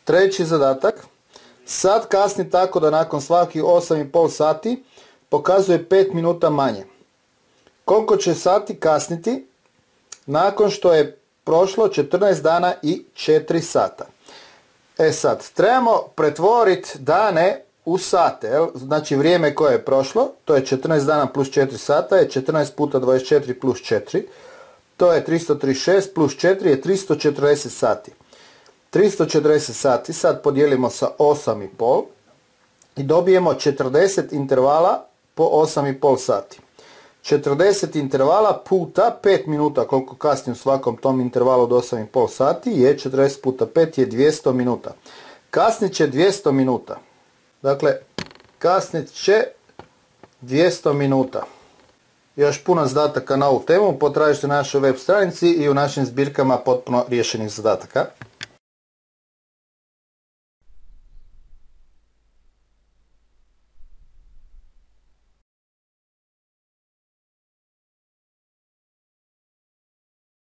Treći zadatak. Sat kasni tako da nakon svakih 8,5 sati pokazuje 5 minuta manje. Koliko će sati kasniti nakon što je prošlo 14 dana i 4 sata? E sad, trebamo pretvoriti dane u sate, jel? Znači vrijeme koje je prošlo, to je 14 dana plus 4 sata, je 14 puta 24 plus 4, to je 336 plus 4 je 340 sati. 340 sati sad podijelimo sa 8,5 i dobijemo 40 intervala po 8,5 sati. 40 intervala puta 5 minuta, koliko kasni u svakom tom intervalu od 8,5 sati, je 40 puta 5 je 200 minuta. Kasnit će 200 minuta. Dakle, kasnit će 200 minuta. Još puno zadataka na ovu temu potražite na našoj web stranici i u našim zbirkama potpuno riješenih zadataka.